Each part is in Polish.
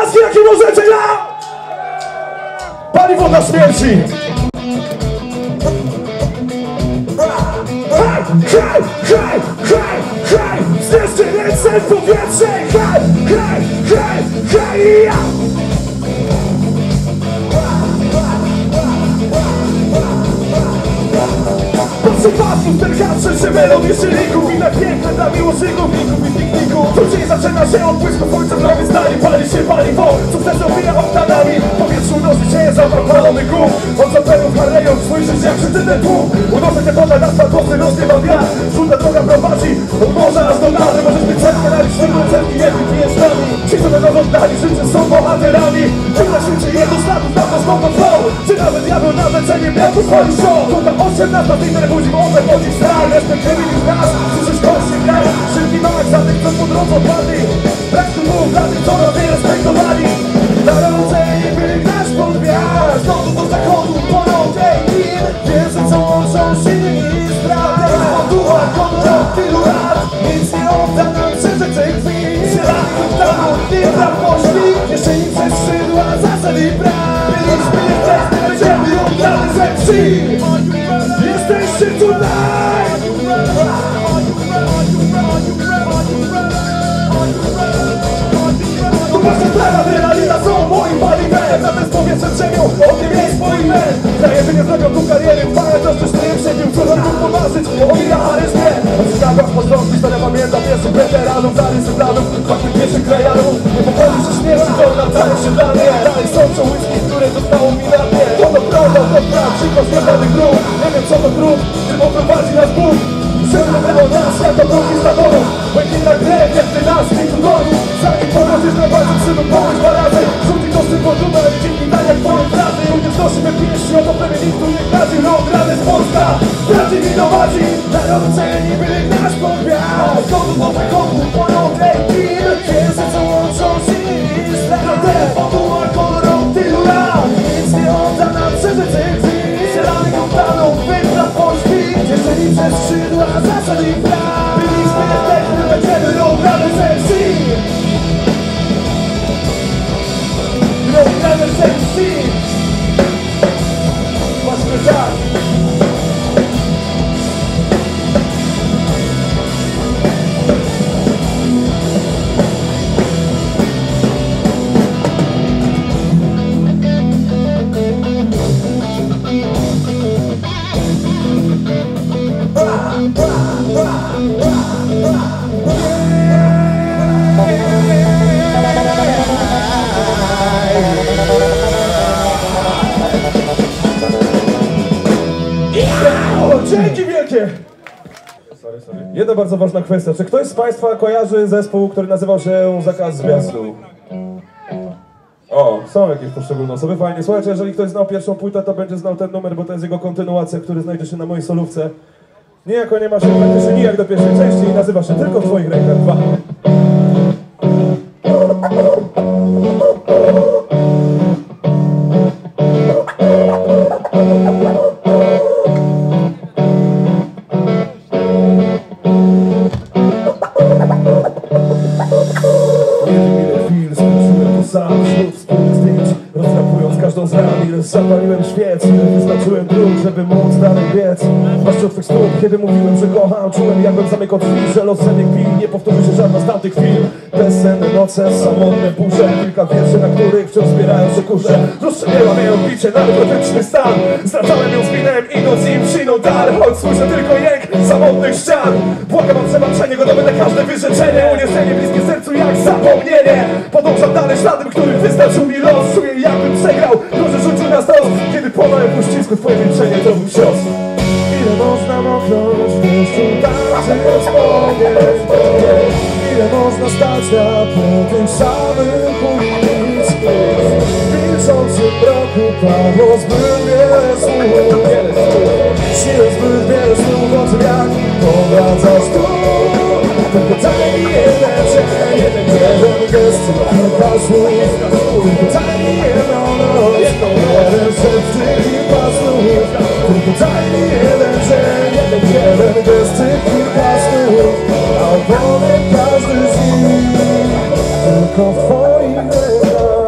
oklaski jakie możecie dla paliwo na śmierci. Hej, hej, hej, hej, hej, wznieście ręce w powietrze. Hej, hej, hej, hej, ja. Przypadków ten kastrze się melodii szylików i na piękne dla miłośników, wilków i pikników. Tu dzień zaczyna się od błysków ojca prawie stali, pali się paliwo. Sukces obija oktanami, w powietrzu unosi się zapach palony gum. Od zapenów Harley'ów słyszysz jak krzyczy ten tłum. Unoszę te woda na spadkowcy, rozgrywa wiatr. Żółta droga prowadzi od morza aż do nady. Możesz być cenkę na liczniku, cenki nie wypijesz z nami. Ci co będą oddali życie są bohaterami. Czy na świecie jedno status na to skąd flow. Czy nawet diabeł na leczenie miastu swoi show. To ta 18 Twitter budzi moce, chodzi strach. Respektywy niż nas, słyszysz kości kraj. Szybki małek za tych, co po drodze odpadli. Brak tu mów dla tych, co robię respektowali. Narodzeni byli nasz pod gwiazd. Znowu do zachodu, ponad tej kim. Wierzy co łączą silni i straty. Poduła honor od tylu lat. Nic nie odda nam przeżyć tej krwi. Zielany tam, nie praw poszli. Jeszcze im przez skrzydła zasad i praw. Byliśmy niewczesni, będziemy oddany ze wsi. Jesteście tutaj! To wasza sprawa, adrenalina są moim paliwem. Natomiast powietrzem ziemią, ogniem jest moim men. Krajerzy nie zrobią tu kariery, parę to coś nie przebił. Co robił pomarzyć, omija charyzmie. Od Chicago aż po Zląd, historia pamięta pierwszych weteranów, zarysy planów, fakty pierwszych krajanów. Nie pochodzi się śmierci, to nam daje się dla mnie. Dalej są czołyski, które zostało mi na dnie. To prawda, to prawda, szybko zgadanych dróg. Nie wiem co to trud, czym poprowadzi nas Bóg. Życie było nas jako konkwistadorów. Błękitna krew, jak ty nas, tych cudorów. Zanim podróżysz na walce, trzeba pomyśl dwa razy. Rzuci to szybko dumę, ale dzięki tak jak twoje frazy. Ludzie znosimy pieśni, oto prawie nikt tu nie grazi. Rok rany z Polska, prawdziwi nowadzi. Narodzeni byli nasz podwiat. Znowu do zachodu, ponownej kim. Wierzy co łączą silni i straty. Poduła kolor od tylu lat. Nic nie odda nam przeżyć tych dni. Zielanych oktanów, wypraw pośpi. Jeżeli przez skrzydła zasad i praw. Byliśmy jesteśmy, będziemy obrany ze wsi. Obrany ze wsi. Właśnie tak. Dzięki wielkie! Jedna bardzo ważna kwestia. Czy ktoś z Państwa kojarzy zespół, który nazywał się Zakaz Zwiastu? O, są jakieś poszczególne osoby, fajnie. Słuchajcie, jeżeli ktoś znał pierwszą płytę, to będzie znał ten numer, bo to jest jego kontynuacja, który znajdzie się na mojej solówce. Niejako nie ma się praktycznie nijak do pierwszej części i nazywa się Tylko w Twoich rękach 2. Zapaliłem świec, wyznaczyłem dróg, żeby móc dalej biec. Patrzę od twych stóp, kiedy mówiłem, że kocham. Czułem jakbym zamykał drzwi, że los ze mnie kpi. Nie powtórzy się żadna z tamtych chwil. Bezsenne noce, samotne burze. Kilka wierszy, na których wciąż zbierają się kurze. Rozstrzeliła mnie odbicie na neurotyczny stan. Zdradzałem ją z winem i noc im przyjdą dar. Choć słyszę tylko jęk samotnych ścian. Błagam o przebaczenie, gotowy na każde wyrzeczenie. Uniesienie bliskie sercu jak zapomnienie. Podążam dalej śladem, który wyznaczył mi los. Czuję jakbym przegrał, grożę rzucił na stos. Kiedy płonąłem w uścisku, twoje milczenie to był cios. Ile można moknąć w deszczu tamtych wspomnień. Ile można stać na tym samym ulicy. W milczącym roku padło zbyt wiele słów. Śniłem zbyt wiele słów o tym, jak powracasz tu. Tylko daj mi jeden dzień, jeden gest, kilka słów. Tylko daj mi jedną noc, jeden szep, kilka słów. Tylko daj mi jeden dzień, jeden gest, kilka słów. A opowiem każdy z nich tylko w twoich rękach.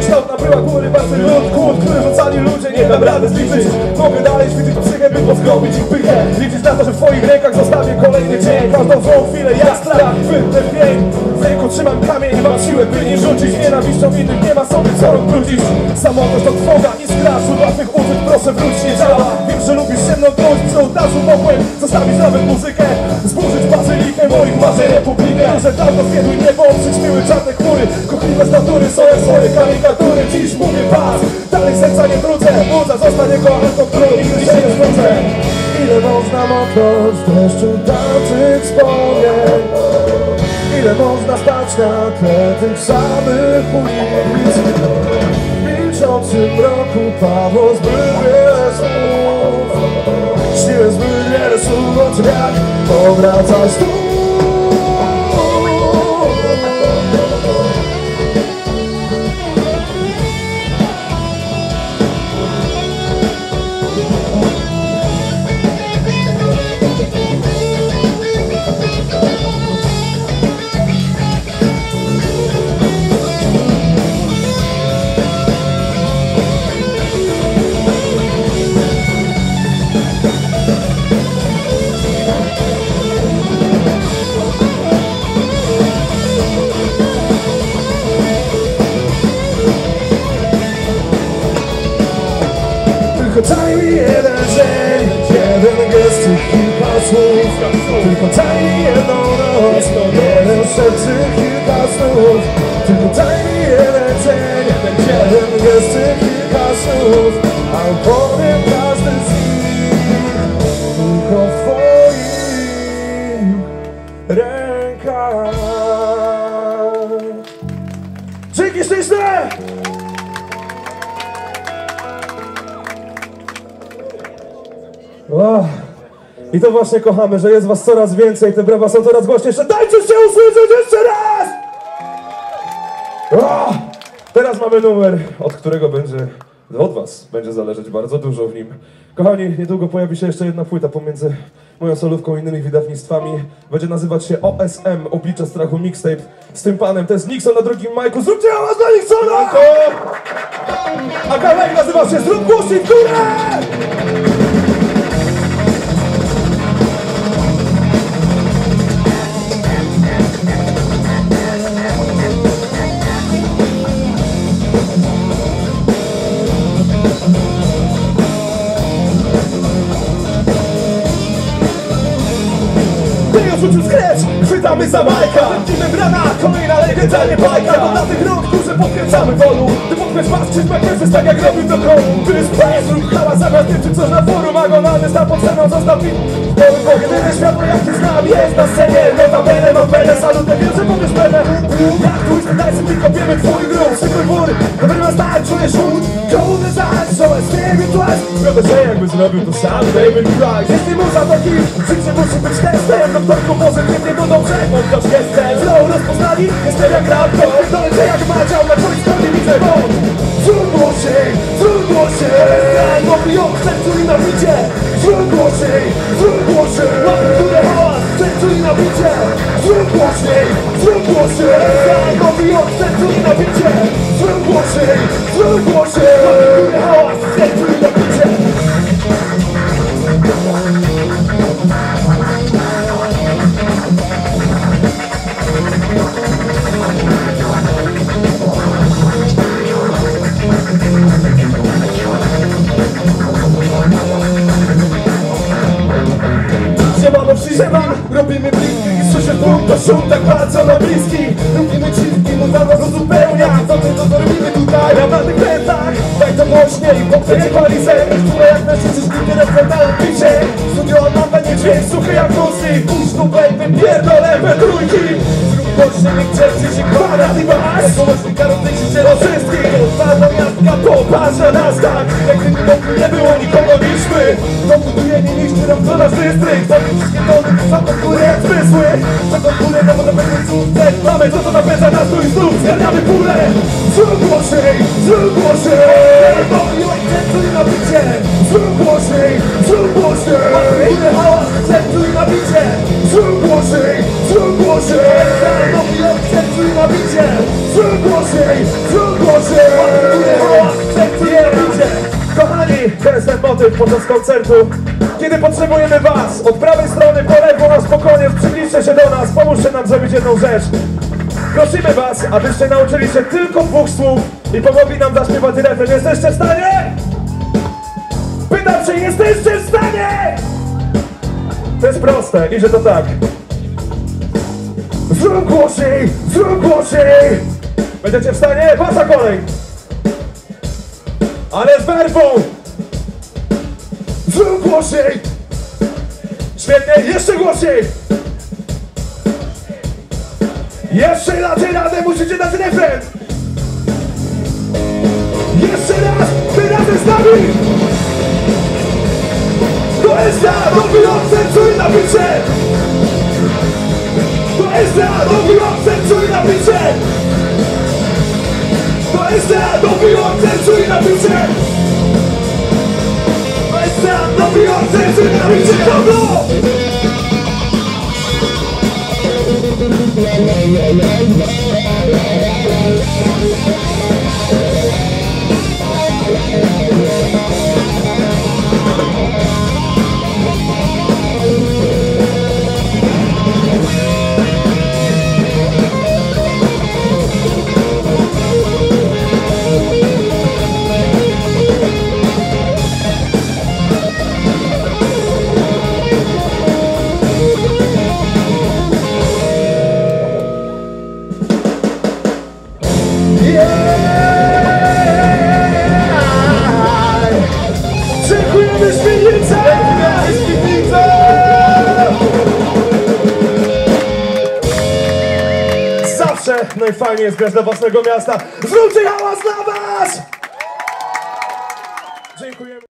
Kształt nabyła góry, basy lód, kłód, który rzucali ludzie. Nie dam rady zliczyć, mogę dalej świecić psychę, by pozgromić ich pychę. Liczyć na to, że w twoich rękach zostawię kolejny dzień. Każdą złą chwilę jak strach, wytępień. W ręku trzymam kamień, mam siłę, by nie rzucić. Nienawiścią innych nie ma sobie co odwrócić. Samotność to trwoga, nie skrasz, od łatwych uczuć proszę wróć, nie działa. Wiem, że lubisz się mną trójć, przy ołtarzu mogłem zostawić nawet muzykę. Zburzyć bazylikę moich marzeń, republikę. Że dawno zwiedły niebo, przyćmiły czarne chmury. Kochliwe z natury, są swoje karykatury. Dziś mówię pas, dalej serca nie trudzę. Młodza zostań jego alko, którą nigdy się nie zgodzę. Ile można moknąć w deszczu tamtych wspomnień? Ile można stać na tle tych samych ulic? W milczącym mroku padło zbyt wiele słów. Śniłem zbyt wiele słów o tym, jak powracasz tu. Tylko daj mi jeden dzień, jeden gest i kilka słów. Tylko daj mi jedną noc, jeden szepty, kilka snów. Tylko daj mi jeden dzień, jeden gest i kilka słów. A opowiem każdy z nich tylko w twoich rękach. Dzięki śliczne! I to właśnie kochamy, że jest was coraz więcej, te brawa są coraz głośniejsze. Dajcie się usłyszeć jeszcze raz! Teraz mamy numer, od którego od was będzie zależeć bardzo dużo w nim. Kochani, niedługo pojawi się jeszcze jedna płyta pomiędzy moją solówką i innymi wydawnictwami. Będzie nazywać się OSM, Oblicze Strachu Mixtape. Z tym panem, to jest Nixon na drugim majku. Zróbcie hałas dla Nixona! A kawałek nazywa się Zrób głośniej w górę! Rzucił skrecz, chwytamy za majka. Wędzimy brana, kolejna legendarnie bajka. Bo na tych rąk, którzy podkręcamy wolu. Ty podkręć pas, krzyż McKenzie, tak jak robił do kolu. Ty jest pes, rób hała zamiast tym, czy coś na forum. Agonalny stan pod sceną, zostaw mi jedyne światło, jak ty znam, jest na scenie. Notabene, mam belę, salutę, wiem, że powiesz belę. Jak tu jest daj sobie, tylko wiemy twój grób. Zwykły wór, dobry ma stać, czujesz chód. Kołdy zaś, so I stay with twice. Prawda, że jakby zrobił to sam David Price. Jeśli muza to hit, życie musi być testem. Doktorku pozytywnie to dobrze, oddasz gestem. Flow rozpoznali, jestem jak rap, to pierdolę jak madział, na twoim stronie widzę bąk. Zrób głośniej, mówią w sercu i na bicie. Zrób głośniej, łapy w górę hałas, w sercu i na bicie. Zrób głośniej, mówią w sercu i na bicie. Zrób głośniej, łapy w górę hałas, w sercu i na bicie. Siemano, robimy bliski i słyszę tłum, to szum tak bardzo na bliski. Lubimy ciwki, muza nas uzupełnia. Co my to robimy tutaj, ja na tych pętach. Daj to głośniej, bo chcę nie pali zęby, które jak na szczycie szpity reflektają picie. Studio odmawia nie dźwięk, suchy jak kusy. Puść tu baby, pierdolę we trójki. Zrób głośniej, niech czerpcie się kwadrat i was. Jak pomocnika rozliczy się do wszystkich. Twarda miastka, popatrz na nas tak. Jakby nie było nikogo niż my. To buduje, nie niszczy nam co nasz dystrykt. Wszystkie tony, za to, które jak zbyt. pomysły, czego pulę, no bo to będzie sukces. Mamy to, co napędza nas tu i znów zgarniamy pulę. Zrób głośniej, zrób głośniej. Bo akcentuj na bicie. Zrób głośniej, zrób głośniej. Mamy hałas, akcentuj na bicie. Zrób głośniej, zrób głośniej. Bo akcentuj na bicie. Zrób głośniej, zrób głośniej. Mamy hałas, akcentuj na bicie. Kochani, to jest ten motyw podczas koncertu. Kiedy potrzebujemy was, od prawej strony po lewą, na spokojnie przybliżcie się do nas, pomóżcie nam zrobić jedną rzecz. Prosimy was, abyście nauczyli się tylko 2 słów i pomogli nam zaśpiewać refren. Jesteście w stanie? Pytam, czy jesteście w stanie? To jest proste, idzie to tak. Zrób głośniej, zrób głośniej. Będziecie w stanie? Wasza kolej. Ale z werwą. Zrób głośniej. Świetnie, jeszcze głośniej. Jeszcze dacie radę, musicie dać refren. Jeszcze raz, wy razem z nami. To jest ja, nowy akcentuj na bicie. To jest ja, nowy akcentuj na bicie. To jest ja, nowy akcentuj na bicie. To jest ja, nowy akcentuj na bicie. Dobro! Dziękujemy Świdnicę! Dziękujemy Świdnicę! Zawsze najfajniej jest grać dla własnego miasta. Zróbcie hałas dla was! Dziękujemy.